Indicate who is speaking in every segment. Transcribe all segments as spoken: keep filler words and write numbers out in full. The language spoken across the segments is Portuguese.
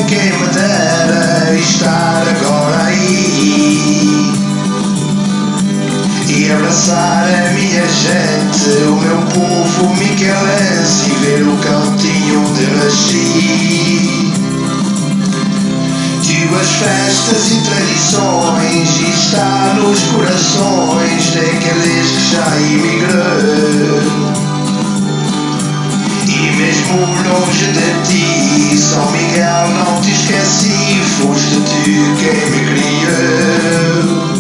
Speaker 1: quem me dera estar agora aí e abraçar a minha gente, o meu povo miquelense, e ver o cantinho onde nasci. Digo as festas e tradições, e está nos corações daqueles que já emigraram. E mesmo longe de ti, São Miguel, não te esqueci, foste tu quem me criou.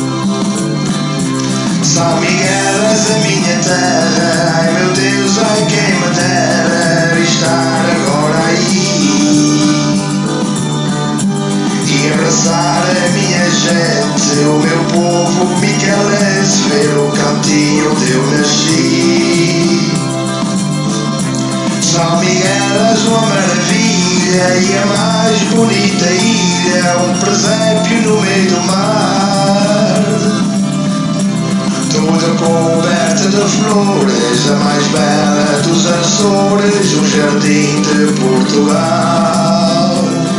Speaker 1: São Miguel, és a minha terra, ai meu Deus, ai quem me dera estar agora aí e abraçar a minha gente, o meu povo miquelense, ver o cantinho onde eu nasci. São Miguel, és uma maravilha e a mais bonita ilha, um presépio no meio do mar, toda coberta de flores, a mais bela dos Açores, o jardim de Portugal.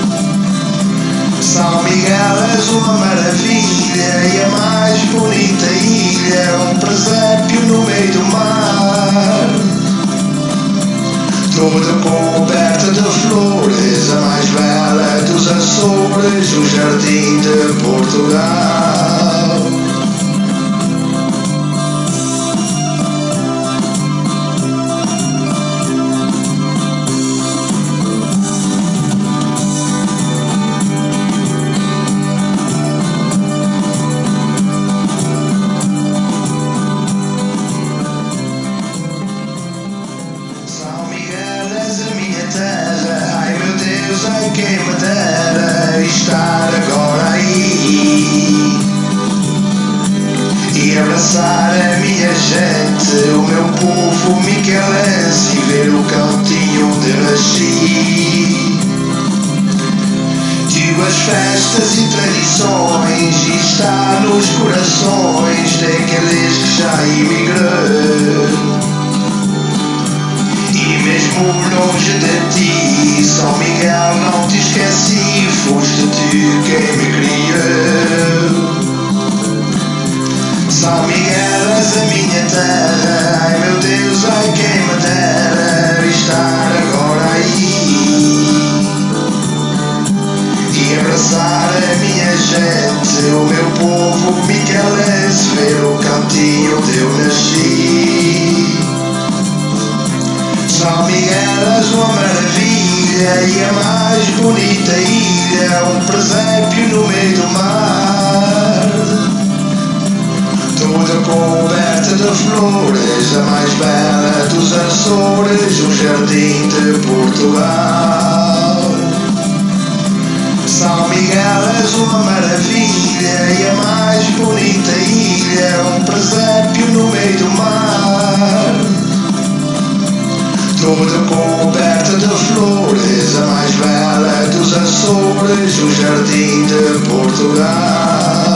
Speaker 1: São Miguel, és uma maravilha e a mais bonita ilha, um presépio no meio do mar, toda coberta de flores, a mais bela dos Açores, o jardim de Portugal. Ai meu Deus, ai quem me dera estar agora aí e abraçar a minha gente, o meu povo miquelense, e ver o cantinho onde nasci. Digo as festas e tradições, e está nos corações daqueles que já emigraram. E mesmo longe de ti, São Miguel, não te esqueci, foste tu quem me criou. São Miguel, és a minha terra, ai meu Deus, ai quem me dera estar agora aí e abraçar a minha gente, o meu povo miquelense, ver o cantinho onde eu nasci. São Miguel, és uma maravilha e a mais bonita ilha, um presépio no meio do mar, toda coberta de flores, a mais bela dos Açores, o jardim de Portugal. São Miguel, és uma maravilha e a mais bonita ilha, um presépio no meio do mar, toda coberta de flores, a mais bela dos Açores, o jardim de Portugal.